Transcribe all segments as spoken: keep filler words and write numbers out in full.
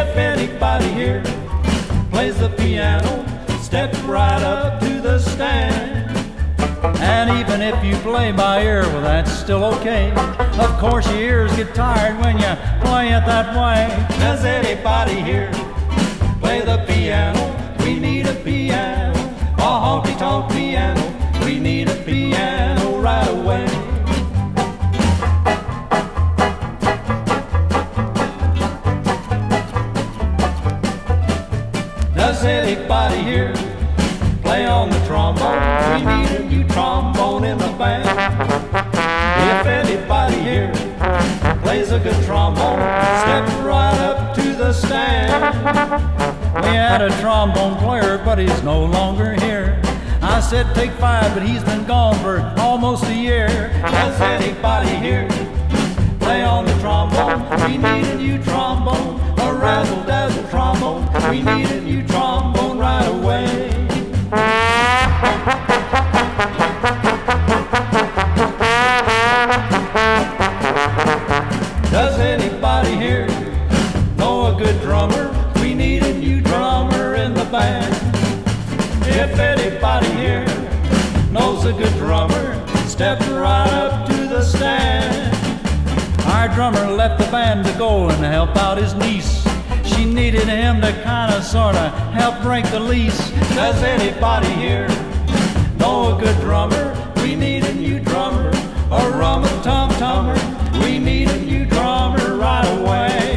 If anybody here plays the piano, step right up to the stand. And even if you play by ear, well, that's still okay. Of course your ears get tired when you play it that way. Does anybody here play the piano? We need a piano, a honky-tonk piano. We need a piano right away. Does anybody here play on the trombone? We need a new trombone in the band. If anybody here plays a good trombone, step right up to the stand. We had a trombone player, but he's no longer here. I said take five, but he's been gone for almost a year. Does anybody here play on the trombone? We need a new trombone, a razzle-dazzle trombone. We need a new trombone right away. Does anybody here know a good drummer? We need a new drummer in the band. If anybody here knows a good drummer, step right up to the stand. Our drummer left the band to go and help out his niece. She needed him to kind of sort of help break the lease. Does anybody here know a good drummer? We need a new drummer, a rum-a-tum-tummer. We need a new drummer right away.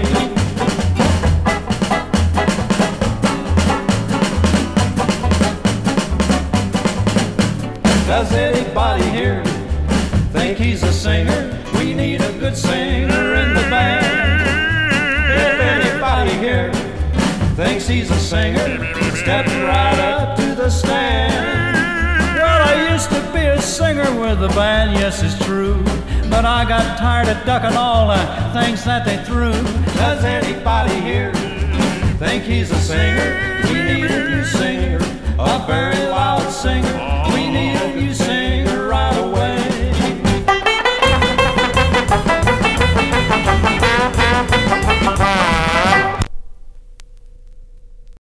Does anybody here think he's a singer? We need a good singer in the band. If anybody here thinks he's a singer, step right up to the stand. Well, I used to be a singer with the band, yes, it's true. But I got tired of ducking all the things that they threw. Does anybody here think he's a singer? We need a new singer, a very